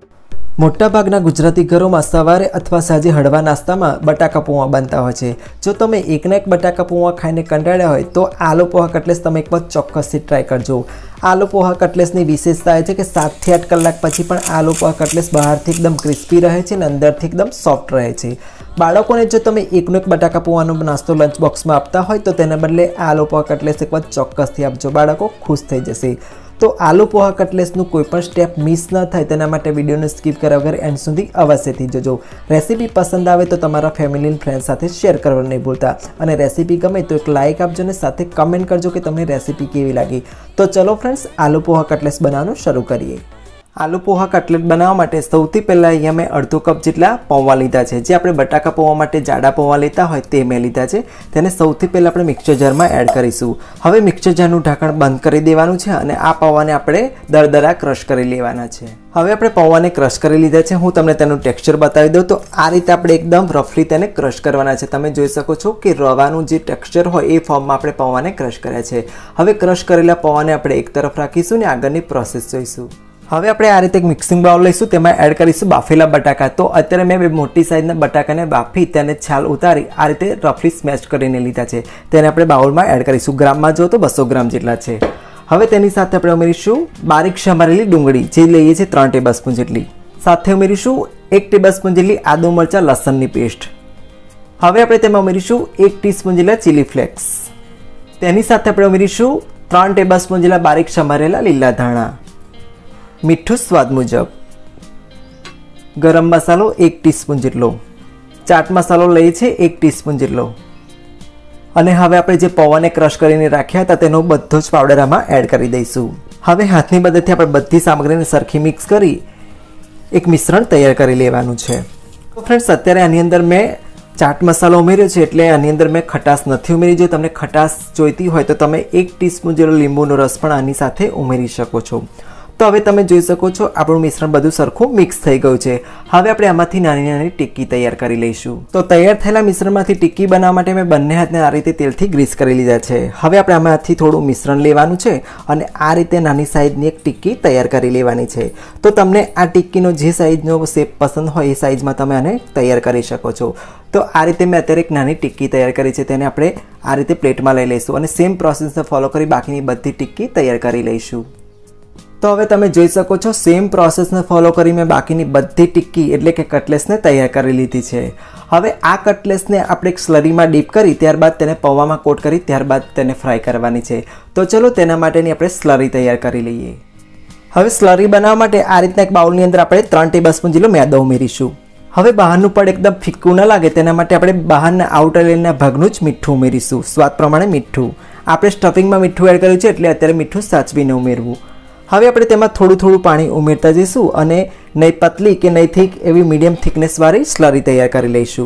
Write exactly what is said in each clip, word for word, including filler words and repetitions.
મોટાભાગના ગુજરાતી ઘરોમાં સવારે અથવા સાંજે હળવા નાસ્તામાં બટાકા પૌવા બનતા હોય છે। જો તમે એકના એક બટાકા પૌવા ખાઈને કંટાળ્યા હોય તો આલુ પોહા કટલેસ તમે એક વખત ચોક્કસથી ટ્રાય કરજો। આલુ પોહા કટલેસની વિશેષતા એ છે કે સાત થી આઠ કલાક પછી પણ આલુ પોહા કટલેસ બહારથી એકદમ ક્રિસ્પી રહે છે અને અંદરથી એકદમ સોફ્ટ રહે છે। બાળકોને જો તમે એકનો એક બટાકા પૌવાનો નાસ્તો લંચ બોક્સમાં આપતા હોય તો તેના બદલે આલુ પોહા કટલેસ એક વખત ચોક્કસથી આપજો, બાળકો ખુશ થઈ જશે। तो आलू पोहा कटलेसનું કોઈ પણ સ્ટેપ મિસ ન થાય તેના માટે વિડિયોને સ્કીપ કર્યા વગર એન્ડ સુધી અવશ્યથી જોજો। રેસીપી પસંદ આવે તો તમારા ફેમિલી અને ફ્રેન્ડ સાથે શેર કરવાનું નહીં ભૂલતા અને રેસીપી ગમે તો એક લાઈક આપજો અને સાથે કમેન્ટ કરજો કે તમને રેસીપી કેવી લાગી। તો ચલો ફ્રેન્ડ્સ, આલુ પોहा કટલેસ બનાવવાનું શરૂ કરીએ। आलू पोहा कटलेट बनाववा माटे सौथी पहला अहींया मैं अर्धो कप जेटला पौवा लीधा छे। जे आपणे बटाका पौवा माटे जाडा पौवा लेता होय ते मैं लीधा छे। तेने सौथी पहला आपणे मिक्सर जार में एड करीशुं। हवे मिक्सर जारनुं ढांकण बंद करी देवानुं छे अने आ पौवाने आपणे दरदरा क्रश करी लेवाना छे। हवे आपणे पौवाने क्रश करी लीधा छे। हुं तमने तेनुं टेक्स्चर बतावी दઉં तो आ रीते आपणे एकदम रफली तेने क्रश करवाना छे। तमे जोई शको छो कि रवानुं जे टेक्स्चर होय ए फॉर्ममां आपणे पौवाने क्रश कर्या छे। हवे क्रश करेला पौवाने आपणे एक तरफ राखीशुं ने आगळनी प्रोसेस जोईशुं। हवे आपणे आ रीते एक मिक्सिंग बाउल लईशुं, तेमां एड करीशुं बाफेला बटाका। तो अत्यारे मैं बे मोटी साइजना बटाकाने बाफी तेने छाल उतारी आ रीते रफली स्मेश करीने लीधा छे। तेने आपणे बाउलमां एड करीशुं। ग्राममां जो तो बसो ग्राम जेटला छे। हवे तेनी साथे आपणे उमेरीशुं बारीक समारेली डુંગળી जे लईए छे ત્રણ ટેબલસ્પૂન जेटली। साथे उमेरीशुं एक टेबलस्पून जेटली आदु मरचा लसणनी पेस्ट। हवे आपणे तेमां उमेरीशुं एक टीस्पून जेटला चिली फ्लेक्स। तेनी साथे आपणे उमेरीशुं ત્રણ ટેબલસ્પૂન जेटला बारीक समारेला લીલા ધાણા। मीठू स्वाद मुजब। गरम मसालो एक टीस्पून जेटलो। चाट मसालो लईए छे एक टीस्पून जेटलो। अने हवे आपणे जे पौवाने क्रश करीने राख्या हता तेनो बधो ज पाउडर आमां एड करी दईशुं। हवे हाथनी मददथी आपणे बधी सामग्रीने सरखी मिक्स करी एक मिश्रण तैयार करी लेवानुं छे। तो फ्रेंड्स, अत्यारे आनी अंदर मैं चाट मसालो उमेर्यो छे એટલે આની અંદર મેં ખટાશ નથી ઉમેરી। જો તમને ખટાશ જોઈતી હોય તો તમે એક ટીસ્પૂન જેટલો લીંબુનો રસ પણ આની સાથે ઉમેરી શકો છો। तो हवे तमे जोई शको छो आपणुं मिश्रण बधुं सरखुं मिक्स थई गयुं छे। हवे आपणे आमांथी नानी नानी टिक्की तैयार करी लईशुं। तो तैयार थयेला मिश्रणमांथी टिक्की बनाववा माटे मैं बंने हाथने आ रीते तेलथी ग्रीस करी लीधा छे। हवे आपणे आमांथी थोडुं मिश्रण लेवानुं छे अने आ रीते नानी साइजनी एक टिक्की तैयार करी लेवानी छे। तो तमने आ टिक्कीनो जे साइजनो शेप पसंद होय ए साइजमां तमे आने तैयार करी शको छो। तो आ रीते मैं अत्यारे एक नानी टिक्की तैयार करी छे, तेने आपणे आ रीते प्लेटमां लई लईशुं अने सेम प्रोसेसने फॉलो करी बाकीनी बधी टिक्की तैयार करी लईशुं। तो हवे तमे जोई शको छो सेम प्रोसेस ने फॉलो करी मैं बाकीनी बधी टिक्की एटले के कटलेस ने तैयार करी लीधी छे। हवे आ कटलेस ने आपणे एक स्लरी में डीप करी त्यारबाद तेने पौवामां कोट करी त्यारबाद तेने फ्राय करवानी छे। तो चलो तेना माटेनी आपणे स्लरी तैयार करी लईए। हवे स्लरी बनाववा माटे आ रीतना एक बाउलनी अंदर आपणे ત્રણ ટેબલસ્પૂન जेटलो मैदो उमेरीशुं। हवे बहारनुं पड एकदम फीकું न लागे तेना माटे आपणे बहाરના आउटर लेयરના भागनुं ज मीठું उमेरीशुं। स्वाद प्रमाणे मीठुं। आपणे स्टफिंगमां मीठुं एड कर्युं छे એટલે અત્યારે મીઠું સાચવીને ઉમેરવું। हवे आपणे तेमां थोडું थोडું पाणी उमेरता जईशुं अने नहीं पतली के नहीं थीक एवी मीडियम थिकनेसवाળી स्लरी तैयार करी लईशुं।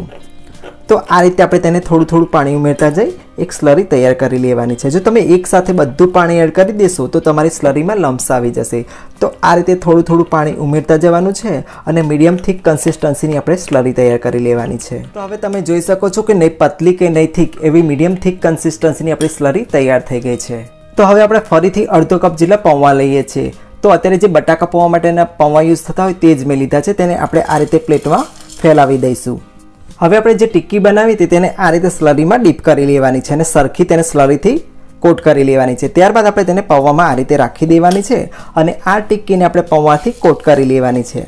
तो आ रीते आपणे तेने थोडું थोडું पाणी उमेरता जई एक स्लरी तैयार करी लेवानी छे। जो तमे एक साथे बधुं पाणी एड करी देशो तो तमारी स्लरीमां लम्प्स आवी जशे। तो आ रीते थोडું थोडું पाणी उमेरता जवानुं छे अने मीडियम थीक कन्सिस्टन्सीनी आपणे स्लरी तैयार करी लेवानी छे। तो हवे तमे जोई शको छो कि नहीं पतली के नहीं थीक एवी मीडियम थीक कन्सिस्टन्सीनी आपणी स्लरी तैयार थई गई छे। तो हवे आपणे फरीथी अर्धो कप जेटला पौवा लईए छीए। तो अत्यारे जे बटाका पौवा माटेना पौवा यूज थता होय ते ज मैं लीधा छे, तेने आपणे आ रीते प्लेटमां फैलावी दईशुं। हवे आपणे जे टिक्की बनावी हती तेने आ रीते स्लरीमां डीप करी लेवानी छे अने सरखी तेने स्लरीथी कोट करी लेवानी छे। त्यारबाद आपणे तेने पौवामां आ रीते राखी देवानी छे अने आ टिक्कीने आपणे पौवाथी कोट करी लेवानी छे।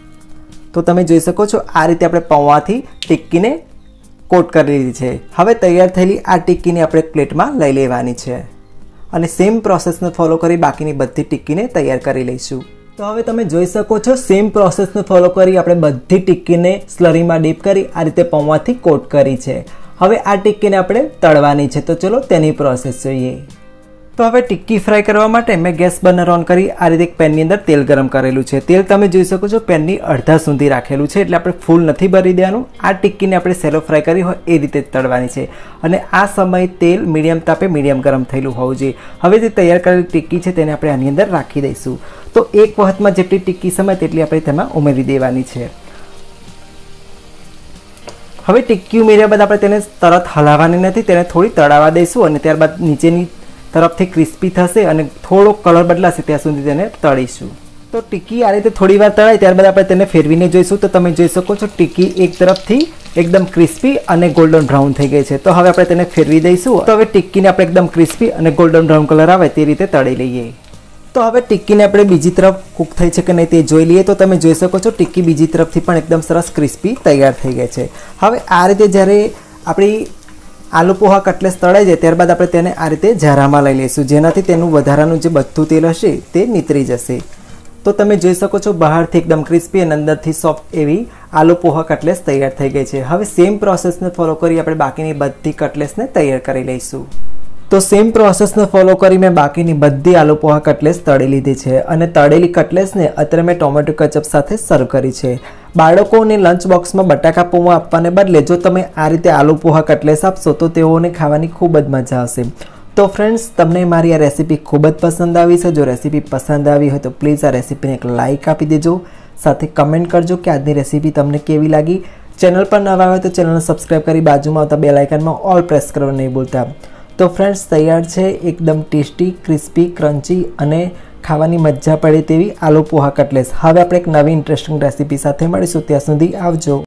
तो तमे जोई शको छो आ रीते आपणे पौवाथी टिक्कीने कोट करी लीधी छे। हवे तैयार थयेली आ टिक्कीने आपणे प्लेटमां लई लेवानी छे અને સેમ પ્રોસેસને ફોલો કરી બાકીની બધી ટિક્કીને તૈયાર કરી લઈશું। તો હવે તમે જોઈ શકો છો સેમ પ્રોસેસને ફોલો કરી આપણે બધી ટિક્કીને સ્લરીમાં ડીપ કરી આ રીતે પૌવાથી કોટ કરી છે। હવે આ ટિક્કીને આપણે તળવાની છે, તો ચલો તેની પ્રોસેસ જોઈએ। तो हवे टिक्की फ्राय करवा माटे मैं गैस बर्नर ऑन करी आ रीते एक पेननी अंदर तेल गरम करेलू छे। तेल तमे जोई शको छो पेननी अर्धा सुधी राखेलू छे એટલે આપણે ફૂલ નથી ભરી દેવાનું। આ ટિક્કીને આપણે સેલો ફ્રાય કરી હોય એ રીતે તળવાની છે અને આ સમય તેલ મીડિયમ તાપે મીડિયમ ગરમ થયેલું હોવું જોઈએ। હવે જે તૈયાર કરેલી ટિક્કી છે તેને આપણે આની અંદર રાખી દઈશું। તો એક વખતમાં જેટલી ટિક્કી સમાય તેટલી આપણે તેમાં ઉમેરી દેવાની છે। હવે ટિક્કી ઉમેર્યા બાદ આપણે તેને તરત હલાવવાની નથી, તેને થોડી તળાવા દઈશું અને ત્યારબાદ નીચેની तरफ थी क्रिस्पी थशे अने थोड़ो कलर बदलाशे त्यां सुधी तेने तळीशुं। तो તો ટિક્કી આ રીતે થોડી વાર તળાય ત્યારબાદ આપણે તેને ફેરવીને જોઈશું તો તમે જોઈ શકો છો ટિક્કી એક તરફથી એકદમ ક્રિસ્પી અને ગોલ્ડન બ્રાઉન થઈ ગઈ છે। તો હવે આપણે તેને ફેરવી દઈશું। તો હવે ટિક્કીને આપણે એકદમ ક્રિસ્પી અને ગોલ્ડન બ્રાઉન કલર આવે તે રીતે તળી લઈએ। તો હવે ટિક્કીને આપણે બીજી તરફ કૂક થઈ છે કે નહીં તે જોઈ લઈએ। તો તમે જોઈ શકો છો ટિક્કી બીજી તરફથી પણ એકદમ સરસ ક્રિસ્પી તૈયાર થઈ ગઈ છે। હવે આ રીતે જ્યારે આપણી આલુ પોહા કટલેસ તળાઈ જાય ત્યારબાદ આપણે તેને આ રીતે ઝારામાં લઈ લઈશું, જેનાથી તેનું વધારાનું જે બધું તેલ હશે તે નીતરી જશે। તો તમે જોઈ શકો છો બહારથી એકદમ ક્રિસ્પી અને અંદરથી સોફ્ટ એવી આલુ પોહા કટલેસ તૈયાર થઈ ગઈ છે। હવે સેમ પ્રોસેસને ફોલો કરી આપણે બાકીની બધી કટલેસને તૈયાર કરી લઈશું। તો સેમ પ્રોસેસને ફોલો કરી મેં બાકીની બધી આલુ પોહા કટલેસ તળી લીધી છે અને તળેલી કટલેસને અત્યારે મેં ટોમેટો કેચઅપ સાથે સર્વ કરી છે। બાળકોને લંચ બોક્સમાં બટાકા પૌવા આપવાને બદલે જો તમે આ રીતે આલુ પોહા કટલેસ આપશો તો તેઓને ખાવાની ખૂબ જ મજા આવશે। તો ફ્રેન્ડ્સ, તમને મારી આ રેસીપી ખૂબ જ પસંદ આવી છે। જો રેસીપી પસંદ આવી હોય તો પ્લીઝ આ રેસીપીને એક લાઇક આપી દેજો, સાથે કમેન્ટ કરજો કે આજની રેસીપી તમને કેવી લાગી। ચેનલ પર નવા હોય તો ચેનલને સબસ્ક્રાઈબ કરી બાજુમાં આવતા બેલ આઇકનમાં ઓલ પ્રેસ કરવા નહીં ભૂલતા। તો ફ્રેન્ડ્સ, તૈયાર છે એકદમ ટેસ્ટી, ક્રિસ્પી, ક્રન્ચી અને ખાવાની મજા પડે તેવી આલુ પોહા કટલેસ। હવે આપણે એક નવી ઇન્ટરેસ્ટિંગ રેસીપી સાથે મળીશું, ત્યાં સુધી આવજો।